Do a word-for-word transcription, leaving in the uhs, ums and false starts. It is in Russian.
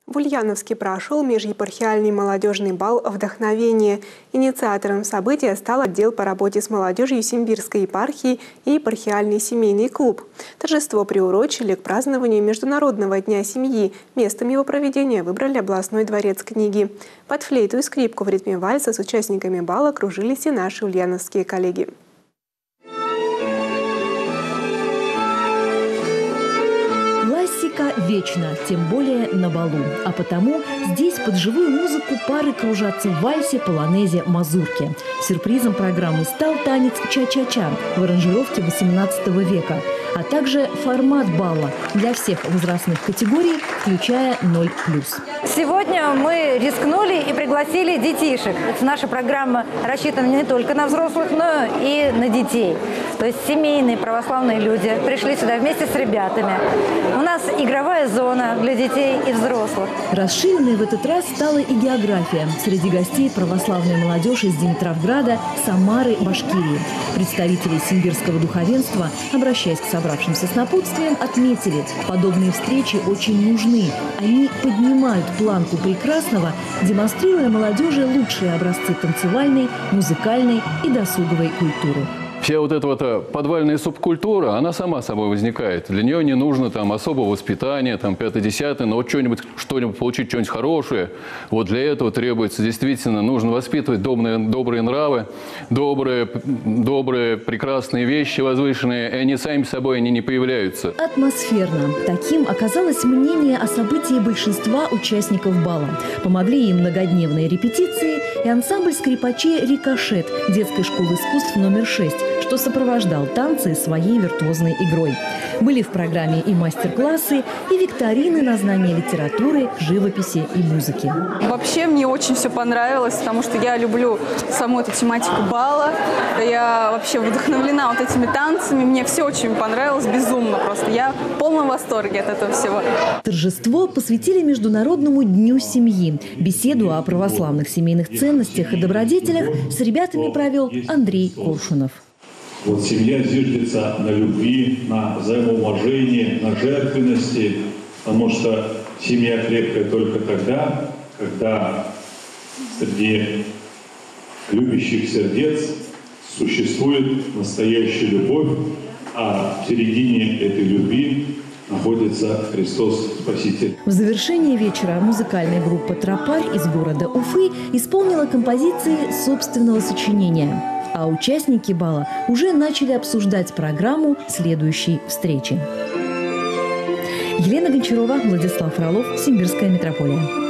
В Ульяновске прошел межепархиальный молодежный бал «Вдохновение». Инициатором события стал отдел по работе с молодежью Симбирской епархии и епархиальный семейный клуб. Торжество приурочили к празднованию Международного дня семьи. Местом его проведения выбрали областной дворец книги. Под флейту и скрипку в ритме вальса с участниками бала кружились и наши ульяновские коллеги. Классика вечна, тем более на балу. А потому здесь под живую музыку пары кружатся в вальсе, полонезе, мазурке. Сюрпризом программы стал танец ча-ча-ча в аранжировке восемнадцатого века, а также формат бала для всех возрастных категорий, включая ноль плюс. Сегодня мы рискнули и пригласили детишек. Наша программа рассчитана не только на взрослых, но и на детей. То есть семейные православные люди пришли сюда вместе с ребятами. У нас игровая зона для детей и взрослых. Расширенной в этот раз стала и география. Среди гостей православная молодежь из Димитровграда, Самары, Башкирии. Представители симбирского духовенства, обращаясь к собравшимся с напутствием, отметили, подобные встречи очень нужны. Они поднимают планку прекрасного, демонстрируя молодежи лучшие образцы танцевальной, музыкальной и досуговой культуры. Вся вот эта вот подвальная субкультура, она сама собой возникает. Для нее не нужно там особого воспитания, там пятое-десятое, но вот что-нибудь, что-нибудь получить, что-нибудь хорошее. Вот для этого требуется действительно, нужно воспитывать добрые, добрые нравы, добрые, добрые, прекрасные вещи возвышенные, и они сами собой они не появляются. Атмосферно. Таким оказалось мнение о событии большинства участников бала. Помогли им многодневные репетиции и ансамбль скрипачей «Рикошет» детской школы искусств номер шесть, что сопровождал танцы своей виртуозной игрой. Были в программе и мастер-классы, и викторины на знание литературы, живописи и музыки. Вообще мне очень все понравилось, потому что я люблю саму эту тематику бала. Я вообще вдохновлена вот этими танцами. Мне все очень понравилось, безумно просто. Я в полном восторге от этого всего. Торжество посвятили Международному дню семьи. Беседу о православных семейных ценностях и добродетелях с ребятами провел Андрей Коршунов. Вот семья зиждется на любви, на взаимоуважении, на жертвенности, потому что семья крепкая только тогда, когда среди любящих сердец существует настоящая любовь, а в середине этой любви находится Христос Спаситель. В завершении вечера музыкальная группа «Тропарь» из города Уфы исполнила композиции собственного сочинения. А участники бала уже начали обсуждать программу следующей встречи. Елена Гончарова, Владислав Фролов, Симбирская метрополия.